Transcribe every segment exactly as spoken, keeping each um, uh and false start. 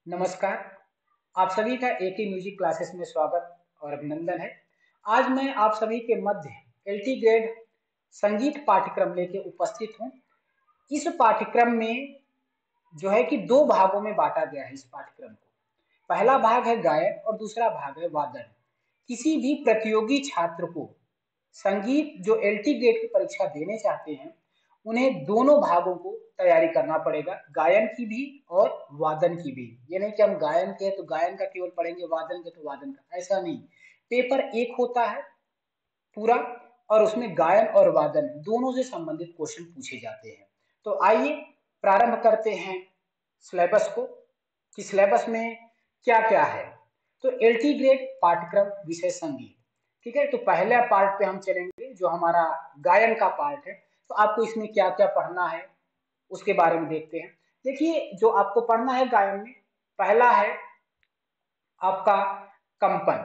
नमस्कार। आप सभी का एके म्यूजिक क्लासेस में स्वागत और अभिनंदन है। आज मैं आप सभी के मध्य एलटी ग्रेड संगीत पाठ्यक्रम लेके उपस्थित हूँ। इस पाठ्यक्रम में जो है कि दो भागों में बांटा गया है इस पाठ्यक्रम को। पहला भाग है गायन और दूसरा भाग है वादन। किसी भी प्रतियोगी छात्र को संगीत जो एलटी ग्रेड की परीक्षा देने चाहते हैं उन्हें दोनों भागों को तैयारी करना पड़ेगा, गायन की भी और वादन की भी। ये नहीं कि हम गायन के तो गायन का केवल पढ़ेंगे, वादन के तो वादन का, ऐसा नहीं। पेपर एक होता है पूरा और उसमें गायन और वादन दोनों से संबंधित क्वेश्चन पूछे जाते हैं। तो आइए प्रारंभ करते हैं सिलेबस को कि सिलेबस में क्या क्या है। तो एलटी ग्रेड पाठ्यक्रम विषय संगीत, ठीक है। तो पहले पार्ट पे हम चलेंगे जो हमारा गायन का पार्ट है। तो आपको इसमें क्या क्या पढ़ना है उसके बारे में देखते हैं। देखिए, जो आपको पढ़ना है गायन में, पहला है आपका कंपन।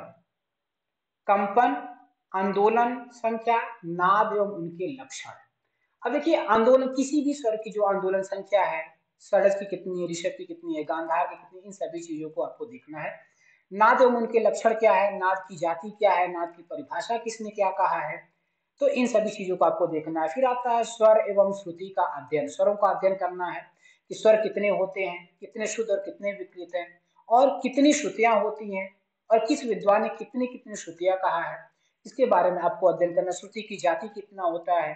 कंपन, आंदोलन संख्या, नाद एवं उनके लक्षण। अब देखिए, आंदोलन किसी भी स्वर की जो आंदोलन संख्या है, षड्ज की कितनी है, ऋषभ की कितनी है, गांधार की कितनी है, इन सभी चीजों को आपको देखना है। नाद एवं उनके लक्षण क्या है, नाद की जाति क्या है, नाद की परिभाषा किसने क्या कहा है, तो इन सभी चीजों को आपको देखना है। फिर आता है स्वर एवं श्रुति का अध्ययन। स्वरों का अध्ययन करना है कि स्वर कितने होते हैं, कितने शुद्ध और कितने विकृत हैं, और कितनी श्रुतियां होती हैं, और किस विद्वान ने कितनी कितनी श्रुतियां कहा है, इसके बारे में आपको अध्ययन करना। श्रुति की जाति कितना होता है,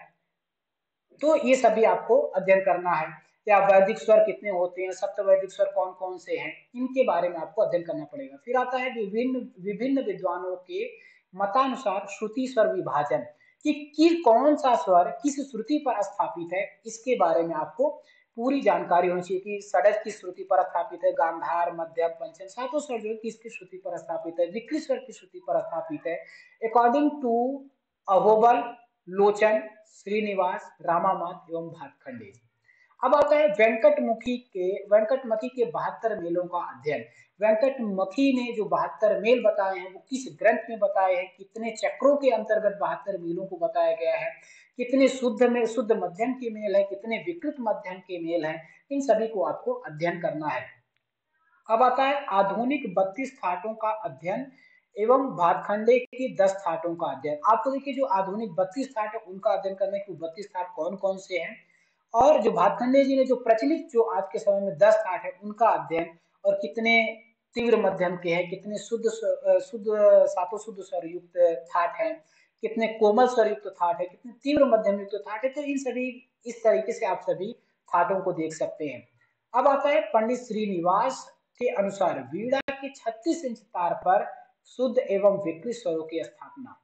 तो ये सभी आपको अध्ययन करना है। या वैदिक स्वर कितने होते हैं, सप्तवैदिक स्वर कौन कौन से हैं, इनके बारे में आपको अध्ययन करना पड़ेगा। फिर आता है विभिन्न विभिन्न विद्वानों के मतानुसार श्रुति स्वर विभाजन, कि, कि कौन सा स्वर किस श्रुति पर स्थापित है, इसके बारे में आपको पूरी जानकारी होनी चाहिए कि षड्ज किस श्रुति पर स्थापित है, गांधार, मध्यम, पंचम, सातों स्वर जो किसकी श्रुति पर स्थापित है, विकृत स्वर की श्रुति पर स्थापित है, अकॉर्डिंग टू अहोबल, लोचन, श्रीनिवास, रामामात एवं भातखंडे। अब आता है वेंकटमुखी के वेंकटमखी के बहत्तर मेलों का अध्ययन। वेंकटमखी ने जो बहत्तर मेल बताए हैं वो किस ग्रंथ में बताए हैं, कितने चक्रों के अंतर्गत बहत्तर मेलों को बताया गया है, कितने शुद्ध में शुद्ध मध्यम के मेल है, कितने विकृत मध्यम के मेल हैं, इन सभी को आपको अध्ययन करना है। अब आता है आधुनिक बत्तीस थाटों का अध्ययन एवं भातखंडे की दस थाटों का अध्ययन। आपको देखिए, जो आधुनिक बत्तीस थाट है उनका अध्ययन करने के बत्तीस थाट कौन कौन से हैं, और जो भातखंडे जी ने जो प्रचलित जो आज के समय में दस थाट है उनका अध्ययन, और कितने तीव्र मध्यम के हैं, कितने शुद्ध शुद्ध सातों शुद्ध स्वर युक्त थाट है, कितने कोमल स्वर युक्त थाट है, कितने तीव्र मध्यम युक्त थाट है। तो इन सभी इस तरीके से आप सभी थाटों को देख सकते हैं। अब आता है पंडित श्रीनिवास के अनुसार वीणा के छत्तीस इंच तार पर शुद्ध एवं विकृत स्वरों की स्थापना।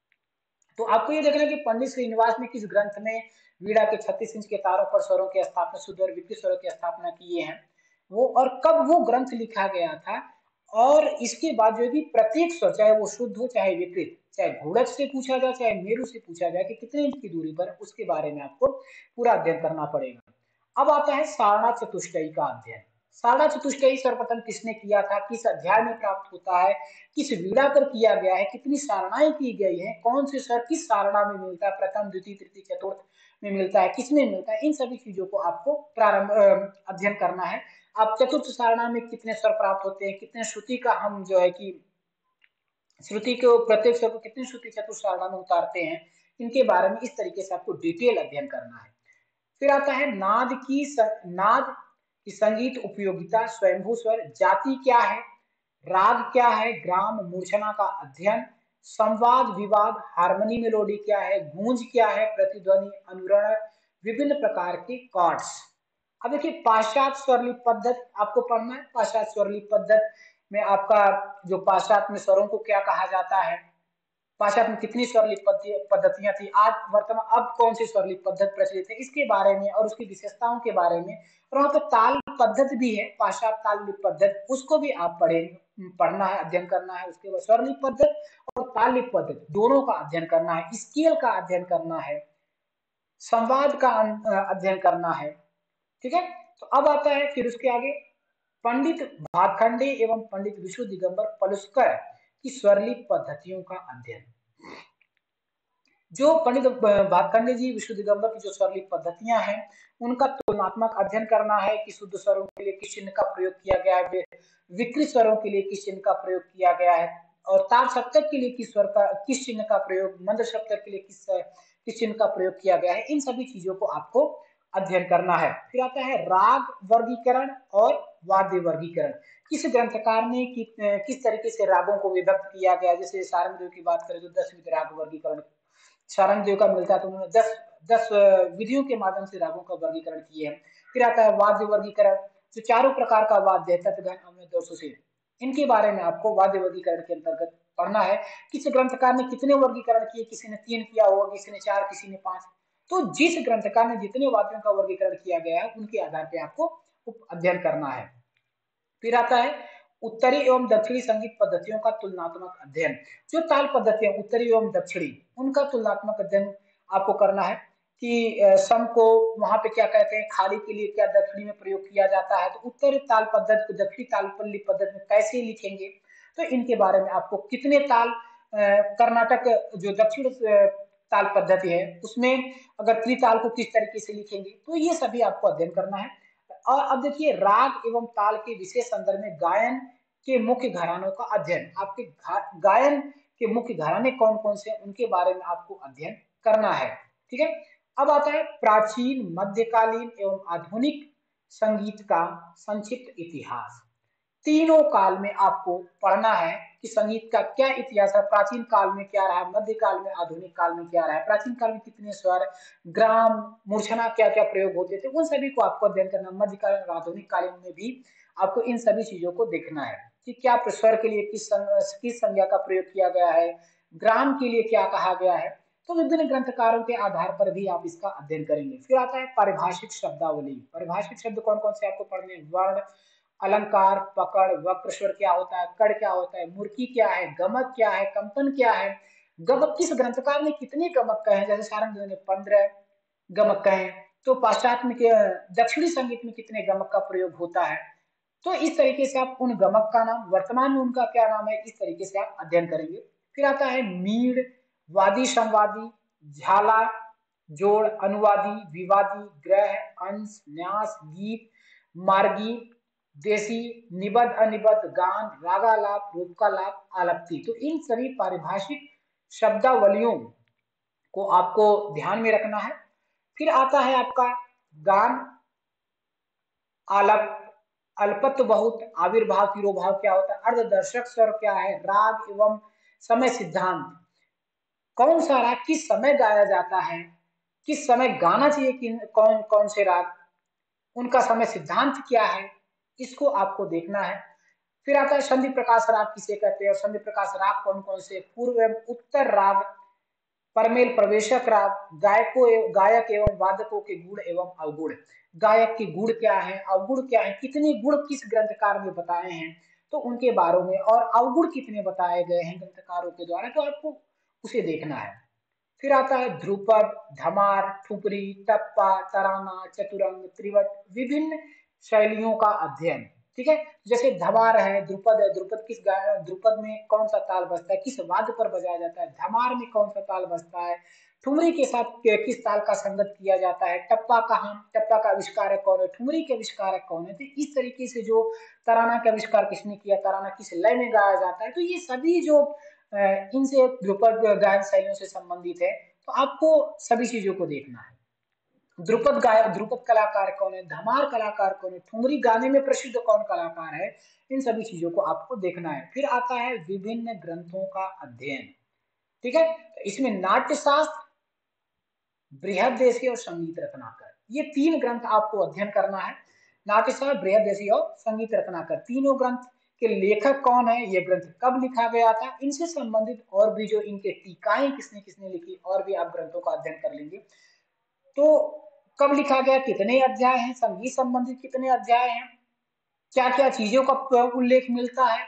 तो आपको ये देखना है कि पंडित श्रीनिवास ने किस ग्रंथ में वीणा के छत्तीस इंच के तारों पर स्वरों की स्थापना, शुद्ध और विकृत स्वरों की स्थापना किए हैं वो, और कब वो ग्रंथ लिखा गया था। और इसके बाद जो भी प्रत्येक स्वर, चाहे वो शुद्ध हो चाहे विकृत, चाहे घोड़क से पूछा जाए चाहे मेरु से पूछा जाए कि कितने इंच की दूरी पर, उसके बारे में आपको पूरा अध्ययन करना पड़ेगा। अब आता है सारणा चतुष्टयी का अध्ययन। सारणा चतुष्टयी सर्वप्रथम किसने किया था, किस अध्याय में प्राप्त होता है, किस वीणा पर किया गया है, कितनी सारणाएं की गई हैं, कौन से स्वर किस सारणा में मिलता है, प्रथम द्वितीय तृतीय चतुर्थ में मिलता है, किसमें मिलता है, इन सभी चीजों को आपको प्रारंभ अध्ययन करना है। आप चतुर्थ सारणा में कितने स्वर प्राप्त होते हैं, कितने श्रुति का हम जो है कि श्रुति को प्रत्येक स्वर को कितनी श्रुति चतुर्थ सारणा में उतारते हैं, इनके बारे में इस तरीके से आपको डिटेल अध्ययन करना है। फिर आता है नाद की स, नाद की संगीत उपयोगिता, स्वयंभू स्वर, जाति क्या है, राग क्या है, ग्राम मूर्छना का अध्ययन, संवाद विवाद, हार्मनी मेलोडी क्या है, गूंज क्या है, प्रतिध्वनि, अनुरण, विभिन्न प्रकार के कॉर्ड्स। अब देखिए, पाश्चात्य स्वरलिप पद्धति आपको पढ़ना है। पाश्चात्य स्वरलिप पद्धति में आपका जो पाश्चात्य में स्वरों को क्या कहा जाता है, पाश्चात्य में कितनी स्वरलिप पद्धतियां थी, आज वर्तमान अब कौन सी स्वरलिप पद्धति प्रचलित है, इसके बारे में और उसकी विशेषताओं के बारे में। और वहां पर ताल पद्धति भी है, पाश्चात्य ताल लिप पद्धति, उसको भी आप पढ़ेंगे, पढ़ना है, अध्ययन करना है। उसके बाद स्वरलिप पद्धति और ताल लिप पद्धति दोनों का अध्ययन करना है, स्केल का अध्ययन करना है, संवाद का अध्ययन करना है, ठीक है। तो अब आता है फिर उसके आगे पंडित भातखंडे एवं पंडित विष्णु दिगंबर पलुस्कर की स्वरलिप पद्धतियों का अध्ययन। जो पंडित भातखंडे जी, विष्णु दिगंबर की जो स्वरलिपि पद्धतियां हैं उनका तुलनात्मक अध्ययन करना है कि शुद्ध स्वरों के लिए किस चिन्ह का प्रयोग किया गया है, विकृत स्वरों के लिए किस चिन्ह का प्रयोग किया गया है, और तार सप्तक के लिए किस स्वर का किस चिन्ह का प्रयोग, मंद सप्तक के लिए किस किस चिन्ह का प्रयोग किया गया है, इन सभी चीजों को आपको अध्ययन करना है। फिर आता है राग वर्गीकरण और वाद्य वर्गीकरण। किस ग्रंथकार ने कि, किस तरीके से रागों को विभक्त किया गया, जैसे सारंगदेव की बात करें तो दस विध राग वर्गीकरण सारंगदेव का मिलता है, तो उन्होंने दस दस विधियों के माध्यम से रागों का वर्गीकरण किए हैं। फिर आता है वाद्य वर्गीकरण, जो चारों प्रकार का वाद्य है तत्गन अवनत और सुशील, इनके बारे में आपको वाद्य वर्गीकरण के अंतर्गत पढ़ना है। किस ग्रंथकार ने कितने वर्गीकरण किए, किसी ने तीन किया होगा, किसी ने चार, किसी ने पांच। तो जिस ग्रंथकार ने जितने वाद्यों का वर्गीकरण किया गया है उनके आधार पर आपको अध्ययन करना है। फिर आता है उत्तरी एवं दक्षिणी संगीत पद्धतियों का तुलनात्मक अध्ययन। जो ताल पद्धतियां उत्तरी एवं दक्षिणी, उनका तुलनात्मक अध्ययन आपको करना है कि सम को वहां पे क्या कहते हैं, खाली के लिए क्या दक्षिणी में प्रयोग किया जाता है, तो उत्तरी ताल पद्धति को दक्षिणी ताल पल्ली पद्धति में कैसे लिखेंगे, तो इनके बारे में आपको कितने ताल कर्नाटक जो दक्षिण ताल पद्धति है उसमें अगर त्रिताल को किस तरीके से लिखेंगे, तो ये सभी आपको अध्ययन करना है। और अब देखिए राग एवं ताल के विशेष संदर्भ में गायन के मुख्य घरानों का अध्ययन। आपके गायन के मुख्य घराने कौन कौन से उनके बारे में आपको अध्ययन करना है। ठीक है, अब आता है प्राचीन, मध्यकालीन एवं आधुनिक संगीत का संक्षिप्त इतिहास। तीनों काल में आपको पढ़ना है कि संगीत का क्या इतिहास है, प्राचीन काल में क्या रहा, मध्यकाल में, आधुनिक काल में क्या रहा है, प्राचीन काल में कितने स्वर, ग्राम, मूर्छना क्या क्या प्रयोग होते थे, उन सभी को आपको अध्ययन करना। मध्यकालीन और आधुनिक कालीन में भी आपको इन सभी चीजों को देखना है कि क्या स्वर के लिए किस किस संज्ञा का प्रयोग किया गया है, ग्राम के लिए क्या कहा गया है, तो विभिन्न ग्रंथकारों के आधार पर भी आप इसका अध्ययन करेंगे। फिर आता है पारिभाषिक शब्दावली। पारिभाषिक शब्द कौन कौन से आपको पढ़ने, वर्ण, अलंकार, पकड़, वक्र स्वर क्या होता है, कड़ क्या होता है, मुर्की क्या है, गमक क्या है, कंपन क्या है, गमक किस ग्रंथकार ने कितने गमक कहे हैं, जैसे सारंगदेव ने पंद्रह गमक कहे, तो पाश्चात्य में दक्षिणी संगीत में कितने गमक का प्रयोग होता है, तो इस तरीके से आप उन गमक का नाम, वर्तमान में उनका क्या नाम है, इस तरीके से आप अध्ययन करेंगे। फिर आता है मीड़, वादी, संवादी, झाला, जोड़, अनुवादी, विवादी, ग्रह, अंश, न्यास, गीत, मार्गी, देशी, निबद्ध, अनिबद्ध, गान, रागालाप, रूपकालाप, आलप्ति। तो इन सभी पारिभाषिक शब्दावलियों को आपको ध्यान में रखना है। फिर आता है आपका गान, आलप, अल्पत्व बहुत, आविर्भाव, तिरोभाव क्या होता है, अर्धदर्शक स्वर क्या है, राग एवं समय सिद्धांत, कौन सा राग किस समय गाया जाता है, किस समय गाना चाहिए, कि कौन कौन से राग, उनका समय सिद्धांत क्या है, इसको आपको देखना है। फिर आता है संधि प्रकाश राग किसे कहते हैं, और संधि प्रकाश राग कौन कौन से, पूर्व एवं उत्तर राग, परमेल प्रवेशक राग, गायकों एवं गायक एवं वादकों के गुण एवं अवगुण, गायक के गुण क्या है, अवगुण क्या है, कितने गुण किस ग्रंथकार में बताए हैं तो उनके बारे में, और अवगुण कितने बताए गए हैं ग्रंथकारों के द्वारा, तो आपको उसे देखना है। फिर आता है ध्रुपद, धमार, ठुपरी, टप्पा, तराना, चतुरंग, त्रिवट, विभिन्न शैलियों का अध्ययन। ठीक है, जैसे धमार है, ध्रुपद है, ध्रुपद किस ध्रुपद में कौन सा ताल बजता है, किस वाद्य पर बजाया जाता है, धमार में कौन सा ताल बजता है, ठुमरी के साथ किस ताल का संगत किया जाता है, टप्पा कहाँ, टप्पा का आविष्कारक कौन है, ठुमरी के आविष्कारक कौन है, तो इस तरीके से जो तराना का आविष्कार किसने किया, तराना किस लय में गाया जाता है, तो ये सभी जो इनसे ध्रुपद गायन शैलियों से संबंधित है, तो आपको सभी चीजों को देखना है। ध्रुपद गायक, ध्रुपद कलाकार कौन है, धमार कलाकार कौन है, ठुमरी गाने में प्रसिद्ध कौन कलाकार है, इन सभी चीजों को आपको देखना है। फिर आता है विभिन्न ग्रंथों का अध्ययन। ठीक है, इसमें नाट्यशास्त्र, बृहददेशी और संगीत रत्नाकर, ये तीन ग्रंथ आपको अध्ययन करना है। नाट्यशास्त्र, बृहददेशी और संगीत रत्नाकर, तीनों ग्रंथ के लेखक कौन है, ये ग्रंथ कब लिखा गया था, इनसे संबंधित और भी जो इनके टीकाएं किसने किसने लिखी, और भी आप ग्रंथों का अध्ययन कर लेंगे। तो कब लिखा गया, कितने अध्याय हैं, संगीत संबंधित कितने अध्याय हैं, क्या क्या चीजों का उल्लेख मिलता है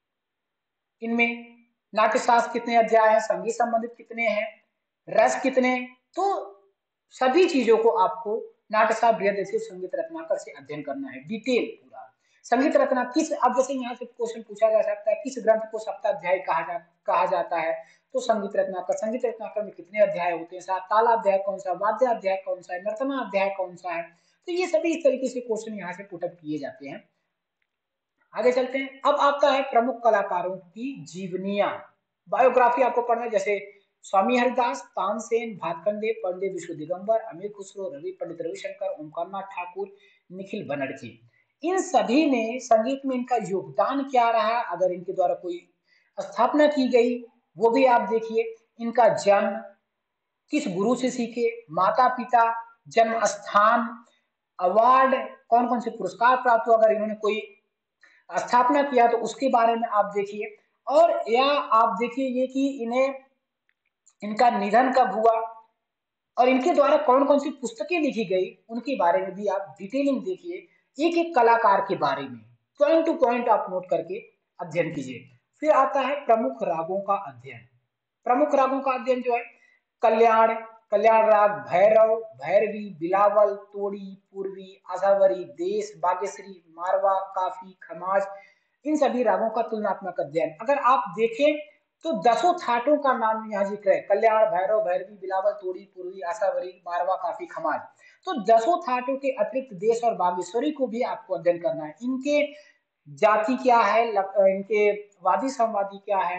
इनमें, नाट्यशास्त्र कितने अध्याय हैं, संगीत संबंधित कितने हैं, रस कितने, तो सभी चीजों को आपको नाट्यशास्त्र, बृहददेशी, संगीत रत्नाकर से अध्ययन करना है डिटेल पूरा। संगीत रचना किस, अब जैसे यहाँ से क्वेश्चन पूछा जा सकता है किस ग्रंथ को सप्ताध्यायी कहा जा कहा जाता है, तो संगीत रत्नाकर, संगीत रत्नाकर में कितने अध्याय होते हैं, सात, तालाध्याय कौन सा, वाद्याध्याय कौन सा है, नर्तना अध्याय कौन सा है। तो ये सभी इस तरीके से क्वेश्चन यहाँ से पुटअप किए जाते हैं। आगे चलते हैं। अब आता है प्रमुख कलाकारों की जीवनियां, बायोग्राफी आपको पढ़ना है, जैसे स्वामी हरिदास, तानसेन, भातखंडे, पंडित विश्व दिगंबर, अमीर खुसरो, रवि पंडित रविशंकर, ओमकारनाथ ठाकुर, निखिल बनर्जी, इन सभी ने संगीत में इनका योगदान क्या रहा, अगर इनके द्वारा कोई स्थापना की गई वो भी आप देखिए। इनका जन्म, किस गुरु से सीखे, माता पिता, जन्म स्थान, अवार्ड, कौन कौन से पुरस्कार प्राप्त हुआ, अगर इन्होंने कोई स्थापना किया तो उसके बारे में आप देखिए। और या आप देखिए ये कि इन्हें, इनका निधन कब हुआ और इनके द्वारा कौन कौन सी पुस्तकें लिखी गई, उनके बारे में भी आप डिटेलिंग देखिए, एक एक कलाकार के बारे में पॉइंट टू पॉइंट आप नोट करके अध्ययन कीजिए। फिर आता है प्रमुख रागों का अध्ययन। प्रमुख रागों का अध्ययन जो है, कल्याण, कल्याण राग, भैरव, भैरवी, बिलावल, तोड़ी, पूर्वी, आशावरी, देश, बागेश्वरी, मारवा, काफी, खमाज, इन सभी रागों का तुलनात्मक अध्ययन। अगर आप देखें तो दसों थाटों का नाम यहाँ जिक्र है, कल्याण, भैरव, भैरवी, बिलावल, तोड़ी, पूर्वी, आशावरी, मारवा, काफी, खमाज। तो दसों थाटों के अतिरिक्त देश और बागेश्वरी को भी आपको अध्ययन करना है। इनके जाति क्या है, इनके वादी संवादी क्या है,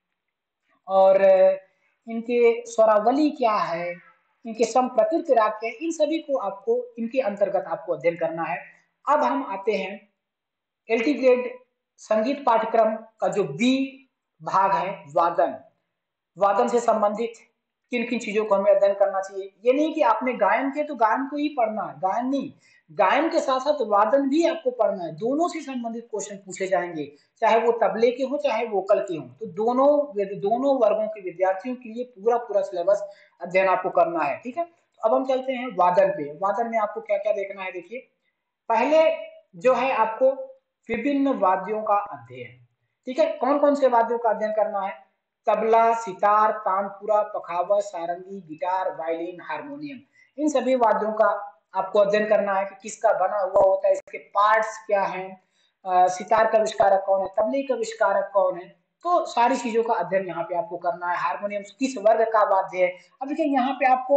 और इनके स्वरावली क्या है, इनके संप्रकृत राग क्या है, इन सभी को आपको इनके अंतर्गत आपको अध्ययन करना है। अब हम आते हैं एलटी ग्रेड संगीत पाठ्यक्रम का जो बी भाग है, वादन। वादन से संबंधित किन किन चीजों को हमें अध्ययन करना चाहिए। ये नहीं कि आपने गायन किया तो गायन को ही पढ़ना है, गायन नहीं, गायन के साथ साथ वादन भी आपको पढ़ना है। दोनों से संबंधित क्वेश्चन पूछे जाएंगे, चाहे वो तबले के हो चाहे वोकल के हो। तो दोनों दोनों वर्गों के विद्यार्थियों के लिए पूरा पूरा सिलेबस अध्ययन आपको करना है, ठीक है। तो अब हम चलते हैं वादन पे। वादन में आपको क्या क्या देखना है, देखिए पहले जो है आपको विभिन्न वाद्यों का अध्ययन, ठीक है। कौन कौन से वाद्यों का अध्ययन करना है, तबला, सितार, तानपुरा, पखावज, सारंगी, गिटार, वायलिन, हारमोनियम, इन सभी वाद्यों का आपको अध्ययन करना है कि किसका बना हुआ होता है, इसके पार्ट्स क्या हैं, सितार का आविष्कारक कौन है, तबले का आविष्कारक कौन है, तो सारी चीजों का अध्ययन यहाँ पे आपको करना है। हारमोनियम किस वर्ग का वाद्य है। अब देखिए यहाँ पे आपको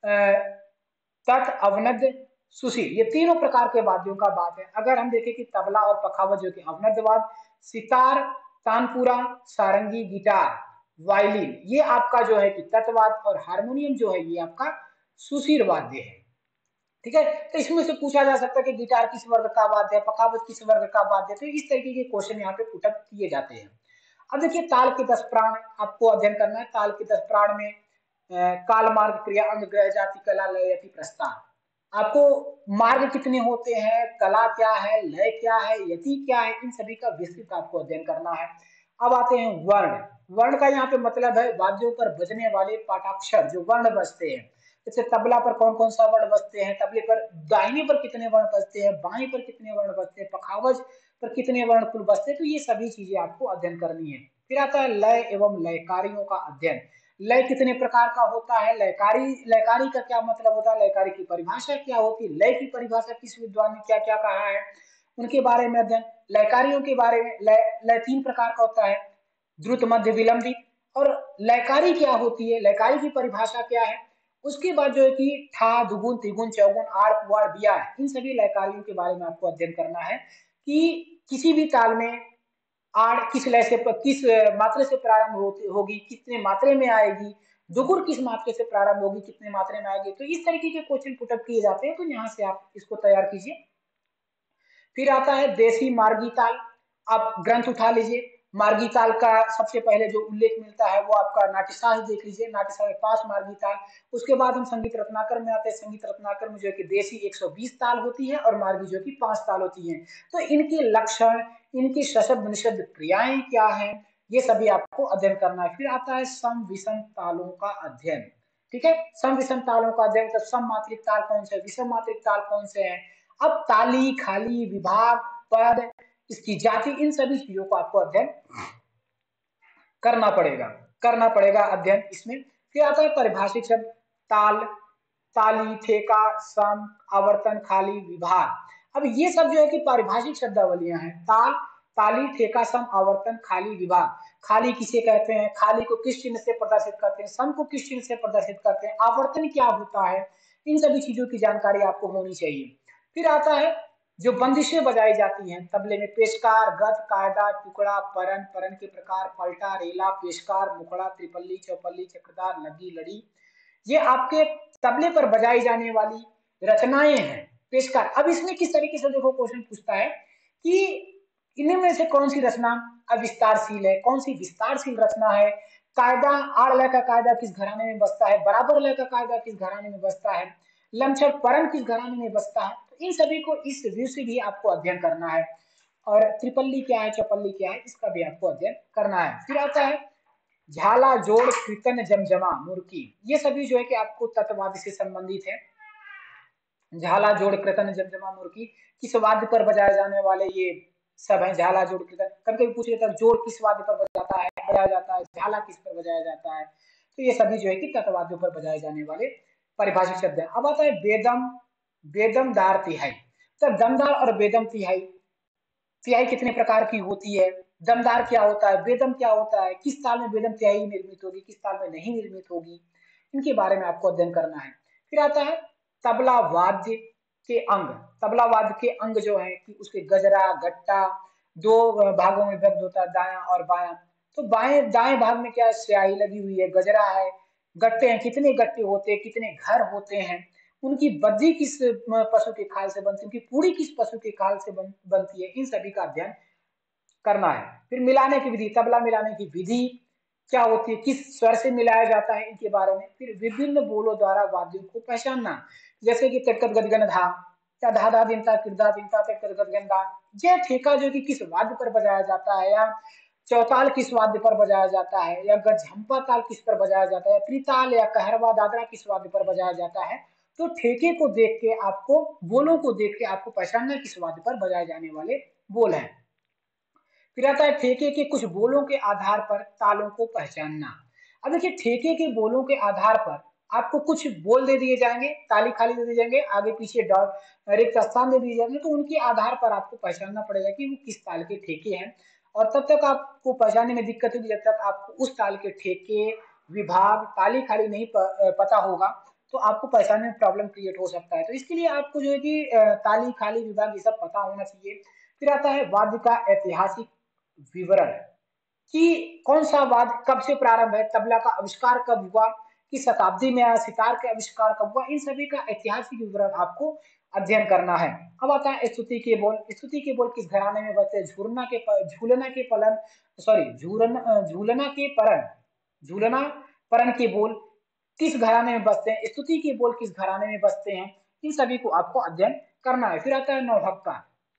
तट, अवनद, सुशील, ये तीनों प्रकार के वाद्यों का बात है। अगर हम देखें कि तबला और पखावज जो कि अवनद वाद्य, सितार, तानपुरा, सारंगी, गिटार, वायलिन, ये आपका जो है कि तत्वाद, और हारमोनियम जो है ये आपका सुशील वाद्य है, ठीक है। तो इसमें से पूछा जा सकता है कि गिटार किस वर्ग का वाद्य है, पखावज किस वर्ग का वाद्य है। तो इस तरीके के क्वेश्चन यहाँ पे पुटअप किए जाते हैं। अब देखिए ताल के दस प्राण आपको अध्ययन करना है। ताल के दस प्राण में काल, मार्ग, क्रिया, अंग, ग्रह, जाति, कला, लय, यति, प्रस्थान, आपको मार्ग कितने होते हैं, कला क्या है, लय क्या है, यति क्या है, इन सभी का विस्तृत आपको अध्ययन करना है। अब आते हैं वर्ण। वर्ण का यहाँ पे मतलब है वाद्यों पर बजने वाले पाठाक्षर, जो वर्ण बजते हैं। जैसे तबला पर कौन कौन सा वर्ण बजते हैं, तबले पर दाहिने पर कितने वर्ण बजते हैं, बाएं पर कितने वर्ण बजते हैं, पखावज पर कितने वर्ण कुल बजते हैं। तो ये सभी चीजें आपको अध्ययन करनी है। फिर आता है लय एवं लयकारियों का अध्ययन। लय कितने प्रकार का होता है, लयकारी, लयकारी का क्या मतलब होता है, लयकारी की परिभाषा क्या होती है, लय की परिभाषा किस विद्वान ने क्या क्या कहा है, उनके बारे में अध्ययन। लयकारियों के बारे में, लय लय तीन प्रकार का होता है, द्रुत, मध्य, विलंबित। और लयकारी क्या होती है, लयकारी की परिभाषा क्या है। उसके बाद जो है कि ठा, दुगुन, त्रिगुण, चौगुन, आड़, कुआड़, बिया, इन सभी लयकारियों के बारे में आपको अध्ययन करना है कि किसी भी ताल में आड़ किस लय से, किस मात्रे से प्रारंभ होती होगी, कितने मात्रे में आएगी, दुगुर किस मात्रे से प्रारंभ होगी, कितने मात्रे में आएगी। तो इस तरीके के क्वेश्चन पुटअप किए जाते हैं। तो यहाँ से आप इसको तैयार कीजिए। फिर आता है देसी मार्गी ताल। आप ग्रंथ उठा लीजिए। मार्गी ताल का सबसे पहले जो उल्लेख मिलता है वो आपका नाट्यशास्त्र देख लीजिए, नाट्यशास्त्र में पांच मार्गी ताल। उसके बाद हम संगीत रत्नाकर में आते हैं। संगीत रत्नाकर में जो है कि देसी एक सौ बीस ताल होती है और मार्गी जो कि पांच ताल होती है। तो इनके लक्षण, इनकी सशब्द निषद्ध क्रियाएं क्या है, ये सभी आपको अध्ययन करना है। फिर आता है सम विषम तालों का अध्ययन, ठीक है। सम विषम तालों का अध्ययन, मतलब सम मात्रिक ताल कौन से, विषम मात्रिक ताल कौन से हैं। अब ताली, खाली, विभाग, पद, इसकी जाति, इन सभी चीजों को आपको अध्ययन करना पड़ेगा, करना पड़ेगा अध्ययन इसमें। फिर आता है परिभाषिक शब्द, ताल, ताली, ठेका, सम, आवर्तन, खाली, विभाग। अब ये सब जो है कि पारिभाषिक शब्दावलियां हैं। ताल, ताली, ठेका, सम, आवर्तन, खाली, विभाग। खाली किसे कहते हैं, खाली को किस चिन्ह से प्रदर्शित करते हैं, सम को किस चिन्ह से प्रदर्शित करते हैं, आवर्तन क्या होता है, इन सभी चीजों की जानकारी आपको होनी चाहिए। फिर आता है जो बंदिशें बजाई जाती हैं तबले में, पेशकार, गत, कायदा, टुकड़ा, परन, परन के प्रकार, पलटा, रेला, पेशकार, मुखड़ा, त्रिपल्ली, चौपल्ली, चक्रदार, लगी, लड़ी, ये आपके तबले पर बजाई जाने वाली रचनाएं हैं। पेशकार, अब इसमें किस तरीके से देखो क्वेश्चन पूछता है कि इनमें से कौन सी रचना अविस्तारशील है, कौन सी विस्तारशील रचना है। कायदा, आड़ लय का कायदा किस घराने में बसता है, बराबर लय का कायदा किस घराने में बसता है, लमछड़ परम किस घराने में बसता है। तो इन सभी को इस व्यू से भी आपको अध्ययन करना है। और त्रिपल्ली क्या है, चौपल्ली क्या है, इसका भी आपको अध्ययन करना है। फिर आता है झाला, जोड़, कीर्तन, जमजमा, मुर्की, ये सभी जो है कि आपको तत्ववाद से संबंधित है। झाला, जोड़, कीर्तन, जमजमा, मुर्की किस वाद्य पर बजाए जाने वाले ये सब है। झाला, जोड़, कीर्तन, कभी कभी पूछ लेता है जोड़ किस वाद्य पर बजाता है बजाया जाता है, झाला किस पर बजाया जाता है। तो ये सभी जो है कि तत्ववाद्यों पर बजाए जाने वाले परिभाषिक शब्द है। अब आता है बेदम, बेदमदार तिहाई। तो दमदार और बेदम तिहाई, तिहाई कितने प्रकार की होती है, दमदार क्या होता है, बेदम क्या होता है, किस साल में बेदम तिहाई निर्मित होगी, किस साल में नहीं निर्मित होगी, इनके बारे में आपको अध्ययन करना है। फिर आता है तबला वाद्य के अंग। तबला वाद्य के अंग जो है कि उसके गजरा, गट्टा, दो भागों में विभक्त होता है, दाया और बाया। तो बाएं दाएं भाग में क्या स्याही लगी हुई है, गजरा है, गट्टे हैं, कितने गट्टे होते हैं, कितने घर होते हैं, उनकी बद्धी किस पशु के खाल से बनती है, उनकी पूरी किस पशु के खाल से बन, बनती है, इन सभी का अध्ययन करना है। फिर मिलाने की विधि, तबला मिलाने की विधि क्या होती है, किस स्वर से मिलाया जाता है, इनके बारे में। फिर विभिन्न बोलों द्वारा वाद्यों को पहचानना, जैसे कि तटकट गदगन धा, या धा धा दिनता किरदा दिनता तटकट गदगन धा। यह ठेका जो कि किस वाद्य पर बजाया जाता है, या चौताल किस वाद्य पर बजाया जाता है, या गझंपा ताल किस पर बजाया जाता है, त्रिताल या कहरवा दादरा किस वाद्य पर बजाया जाता है। तो ठेके को देख के आपको, बोलों को देख के आपको पहचानना किस वाद्य पर बजाए जाने वाले बोल हैं। फिर आता है ठेके के कुछ बोलों के आधार पर तालों को पहचानना। अब देखिए ठेके के बोलों के आधार पर आपको कुछ बोल दे दिए जाएंगे, ताली खाली दे दिए जाएंगे, आगे पीछे डॉट रिक्त स्थान दे दिए जाएंगे, तो उनके आधार पर आपको पहचानना पड़ेगा कि वो किस ताल के ठेके हैं। और तब तक आपको पहचानने में दिक्कत होगी जब तक आपको उस ताल के ठेके, विभाग, ताली खाली नहीं पता होगा, तो आपको पहचानने में प्रॉब्लम क्रिएट हो सकता है। तो इसके लिए आपको जो है कि ताली खाली विभाग ये सब पता होना चाहिए। फिर आता है वाद्य का ऐतिहासिक विवरण कि कौन सा वाद्य कब से प्रारंभ है, तबला का आविष्कार कब हुआ, किस शताब्दी में आया, सितार का आविष्कार कब हुआ, इन सभी का ऐतिहासिक विवरण आपको अध्ययन करना है। अब आता है स्तुति के बोल। स्तुति के बोल किस घराने में बसते हैं, झूलना के झूलना के पलन सॉरी झूलना झूलना के परन झूलना परन के बोल किस घराने में बसते हैं, स्तुति के बोल किस घराने में बसते हैं, इन सभी को आपको अध्ययन करना है। फिर आता है नौहक्का।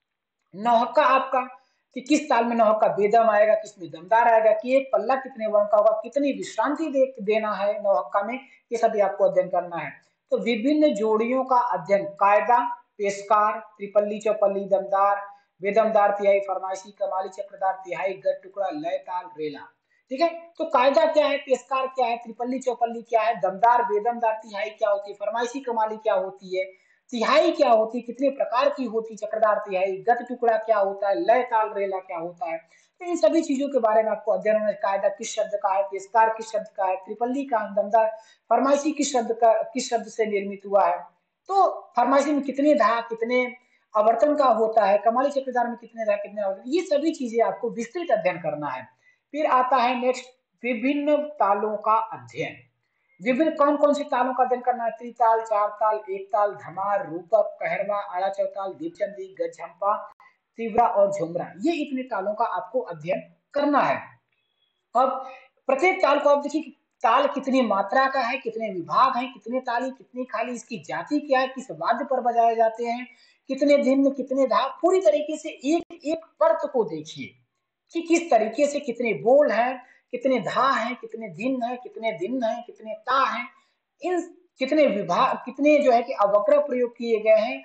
नौहक्का आपका कि किस ताल में नौहक्का बेदम आएगा, किसमें दमदार आएगा, कि एक पल्ला कितने वर्ण का होगा, कितनी विश्रांति दे, देना है नौहक्का में, ये सभी आपको अध्ययन करना है। तो विभिन्न जोड़ियों का अध्ययन, कायदा, पेशकार, त्रिपल्ली, चौपल्ली, दमदार, बेदमदार, तिहाई, फरमाइशी, कमाली, चक्रदार, तिहाई, गट, टुकड़ा, लय, ताल, रेला। ठीक है, तो कायदा क्या है, पेशकार क्या है, त्रिपल्ली चौपल्ली क्या है, दमदार बेदमदार तिहाई क्या होती है, फरमाइशी कमाली क्या होती है, तिहाई क्या होती है, कितने प्रकार की होती, चक्रदार तिहाई, गत टुकड़ा क्या होता है, लय ताल रेला क्या होता है। तो इन सभी चीजों के बारे में आपको अध्ययन होना है। कायदा किस शब्द का है, पेशकार किस शब्द का है, त्रिपल्ली का, दमदार, फरमाइशी किस शब्द का किस शब्द से निर्मित हुआ है। तो फरमाइशी में कितने धा कितने आवर्तन का होता है, कमाली चक्रदार में कितने धा कितने आवर्तन, ये सभी चीजें आपको विस्तृत अध्ययन करना है। फिर आता है नेक्स्ट विभिन्न तालों का अध्ययन। विभिन्न कौन कौन सी तालों का अध्ययन करना है, त्रिताल, चार ताल, एक ताल, धमार, रूपक, कहरवा, आड़ा चौताल, दीपचंदी, गझंपा, तीव्रा और झुमरा, ये इतने तालों का आपको अध्ययन करना है। अब प्रत्येक ताल को आप देखिए ताल कितनी मात्रा का है, कितने विभाग हैं, कितने ताली, कितनी खाली, इसकी जाति क्या है, किस वाद्य पर बजाए जाते हैं, कितने दिन कितने धा, पूरी तरीके से एक एक परत को देखिए कि किस तरीके से कितने बोल हैं, कितने धा हैं, कितने दिन हैं, कितने दिन हैं, कितने ता हैं, इन कितने विभाग, कितने जो है कि अवक्रम प्रयोग किए गए हैं,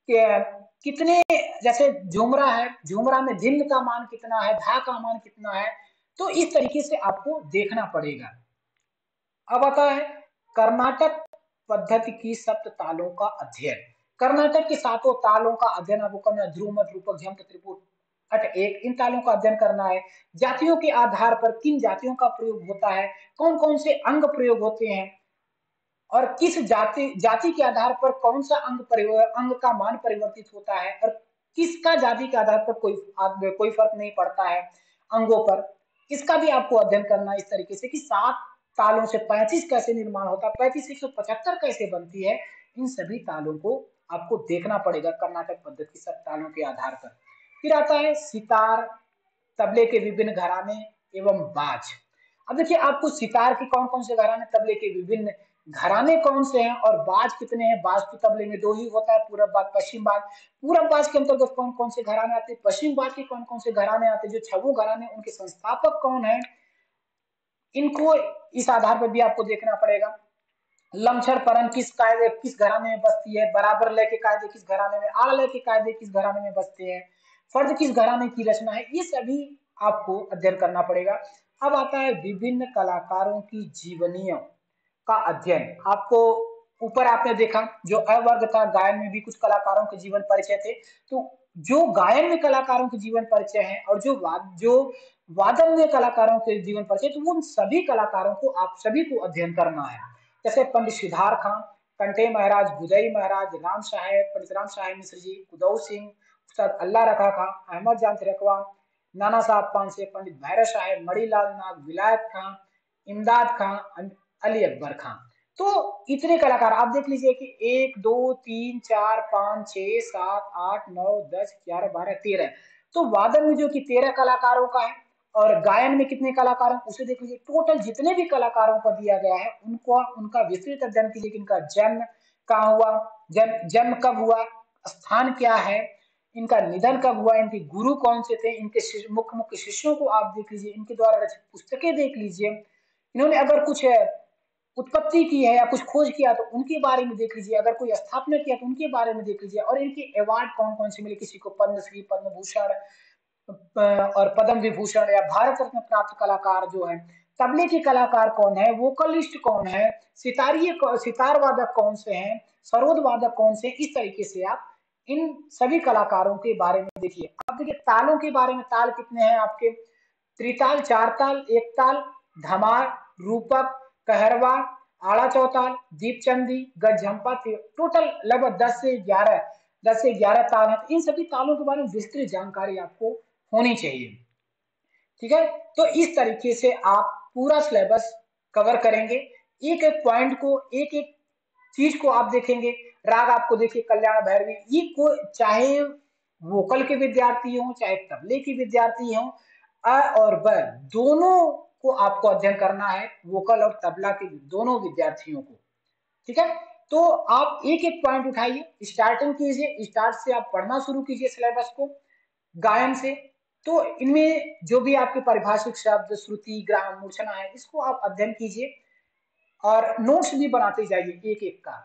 कि, कितने जैसे झुमरा है, झुमरा में दिन का मान कितना है, धा का मान कितना है, तो इस तरीके से आपको देखना पड़ेगा। अब आता है कर्नाटक पद्धति की सप्त तालों का अध्ययन। कर्नाटक के सातों तालों का अध्ययन आपको करना है, ध्रुव, मध्य, रूपक, झम्प, त्रिपुट, अट एक, इन तालों का अध्ययन करना है। जातियों के आधार पर किन जातियों का प्रयोग होता है, कौन कौन से अंग प्रयोग होते हैं, और किस जाति जाति के आधार पर कौन सा अंग अंग का मान परिवर्तित होता है, और किसका जाति के आधार पर कोई कोई फर्क नहीं पड़ता है अंगों पर, इसका भी आपको अध्ययन करना है। इस तरीके से कि सात तालों से पैंतीस कैसे निर्माण होता है, पैंतीस एक सौ पचहत्तर कैसे बनती है, इन सभी तालों को आपको देखना पड़ेगा कर्नाटक पद्धति सब तालों के आधार पर। फिर आता है सितार, तबले के विभिन्न घराने एवं बाज। अब देखिए आपको सितार के कौन कौन से घराने, तबले के विभिन्न घराने कौन से हैं, और बाज कितने हैं। बाज तो तबले में दो ही होता है, पूरब बाज, पश्चिम बाज। पूरब बाज के अंतर्गत कौन कौन से घराने आते हैं, पश्चिम बाज के कौन कौन से घराने आते हैं, जो छह घराने उनके संस्थापक कौन है, इनको इस आधार पर भी आपको देखना पड़ेगा। लमछर परन किस कायदे किस घराने में बसती है, बराबर लय के कायदे किस घराने में, आड़ लय के कायदे किस घराने में बसते हैं, फर्द किस घराने की रचना है, ये सभी आपको अध्ययन करना पड़ेगा। अब आता है विभिन्न कलाकारों की जीवनियों का अध्ययन। आपको ऊपर आपने देखा जो अवर्ग था, गायन में भी कुछ कलाकारों के जीवन परिचय थे, तो जो गायन में कलाकारों के जीवन परिचय है और जो वाद जो वादन में कलाकारों के जीवन परिचय, तो उन सभी कलाकारों को आप सभी को अध्ययन करना है। जैसे पंडित सिद्धार्थ खां, कंटे महाराज, बुदई महाराज, राम साहेब, पंडित राम साहेब मिश्र जी, उदय सिंह, उस्ताद अल्लाह रखा खां, अहमद जान तिरकवा, नाना साहब पानसे, पंडित भैरव साहेब, मणिलाल नाग, विलायत खां, इमदाद खां, अली अकबर खां। तो इतने कलाकार आप देख लीजिए कि एक दो तीन चार पांच छह सात आठ नौ दस ग्यारह बारह तेरह, तो वादन में जो कि तेरह कलाकारों का है, और गायन में कितने कलाकार हैं उसे देख लीजिए। टोटल जितने भी कलाकारों का दिया गया है उनको उनका विस्तृत अध्ययन कीजिए कि इनका जन्म कहाँ हुआ, जन्म जन्म कब हुआ, स्थान क्या है, इनका निधन कब हुआ, इनके गुरु कौन से थे, इनके मुख्य मुख्य शिष्यों को आप देख लीजिए, इनके द्वारा रचित पुस्तकें देख लीजिए, इन्होंने अगर कुछ उत्पत्ति की है या कुछ खोज किया तो उनके बारे में देख लीजिए, अगर कोई स्थापना किया तो उनके बारे में देख लीजिए, और इनके अवार्ड कौन कौन से मिले, किसी को पद्मश्री, पद्म भूषण और पद्म विभूषण, या भारत रत्न प्राप्त कलाकार जो है, तबले के कलाकार कौन है, वोकलिस्ट कौन है, सितारिये सितार वादक कौन से हैं, सरोद वादक कौन से, इस तरीके से आप इन सभी कलाकारों के बारे में देखिए। अब देखिए तालों के बारे में, ताल कितने हैं आपके, त्रिताल, चार ताल, एक ताल, धमार, रूपक, कहरवा, आड़ा चौताल, दीपचंदी, गजझंपा, टोटल लगभग दस से ग्यारह दस से ग्यारह ताल हैं। इन सभी तालों के बारे में विस्तृत जानकारी आपको होनी चाहिए। ठीक है, तो इस तरीके से आप पूरा सिलेबस कवर करेंगे, एक एक पॉइंट को, एक एक चीज को आप देखेंगे। राग आपको देखिए कल्याण भैरवी, ये को चाहे वोकल के विद्यार्थी हो चाहे तबले के विद्यार्थी हो, अ और ब दोनों को आपको अध्ययन करना है, वोकल और तबला के दोनों विद्यार्थियों को। ठीक है, तो आप एक एक पॉइंट उठाइए, स्टार्टिंग कीजिए, स्टार्ट से आप पढ़ना शुरू कीजिए सिलेबस को गायन से। तो इनमें जो भी आपके पारिभाषिक शब्द, श्रुति, ग्राम, मूर्छना है, इसको आप अध्ययन कीजिए और नोट्स भी बनाते जाइए एक एक का।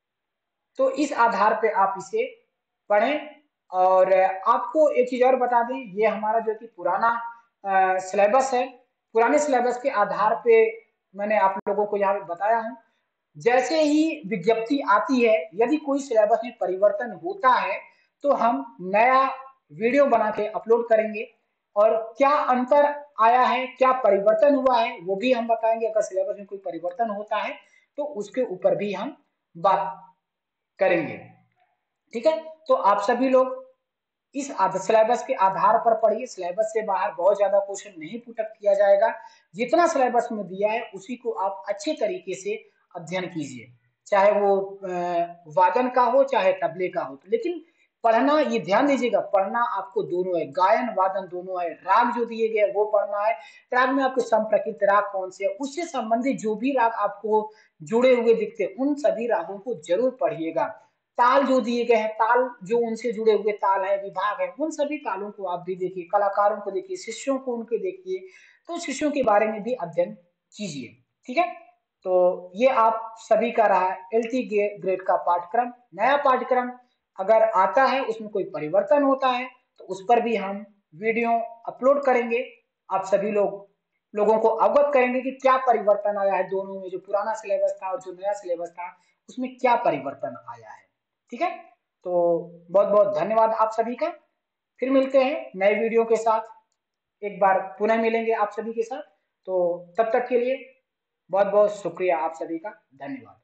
तो इस आधार पे आप इसे पढ़ें। और आपको एक चीज और बता दें, ये हमारा जो कि पुराना सिलेबस है, पुराने सिलेबस के आधार पे मैंने आप लोगों को यहाँ पे बताया हूँ। जैसे ही विज्ञप्ति आती है, यदि कोई सिलेबस में परिवर्तन होता है तो हम नया वीडियो बना के अपलोड करेंगे, और क्या अंतर आया है, क्या परिवर्तन हुआ है, वो भी हम बताएंगे। अगर सिलेबस में कोई परिवर्तन होता है तो उसके ऊपर भी हम बात करेंगे। ठीक है, तो आप सभी लोग इस सिलेबस के आधार पर पढ़िए। सिलेबस से बाहर बहुत ज्यादा क्वेश्चन नहीं पुटअप किया जाएगा, जितना सिलेबस में दिया है उसी को आप अच्छे तरीके से अध्ययन कीजिए, चाहे वो वादन का हो चाहे तबले का हो। तो लेकिन पढ़ना, ये ध्यान दीजिएगा, पढ़ना आपको दोनों है, गायन वादन दोनों है। राग जो दिए गए वो पढ़ना है, राग में आपके संप्रकृत राग कौन से है, उससे संबंधित जो भी राग आपको जुड़े हुए दिखते हैं उन सभी रागों को जरूर पढ़िएगा। ताल जो दिए गए हैं, ताल जो उनसे जुड़े हुए ताल है, विभाग है, उन सभी तालों को आप भी देखिए, कलाकारों को देखिए, शिष्यों को उनके देखिए, तो शिष्यों के बारे में भी अध्ययन कीजिए। ठीक है, तो ये आप सभी का रहा एलटी ग्रेड का पाठ्यक्रम। नया पाठ्यक्रम अगर आता है, उसमें कोई परिवर्तन होता है तो उस पर भी हम वीडियो अपलोड करेंगे, आप सभी लोग लोगों को अवगत करेंगे कि क्या परिवर्तन आया है दोनों में, जो पुराना सिलेबस था और जो नया सिलेबस था उसमें क्या परिवर्तन आया है। ठीक है, तो बहुत बहुत धन्यवाद आप सभी का। फिर मिलते हैं नए वीडियो के साथ, एक बार पुनः मिलेंगे आप सभी के साथ। तो तब तक के लिए बहुत बहुत शुक्रिया आप सभी का, धन्यवाद।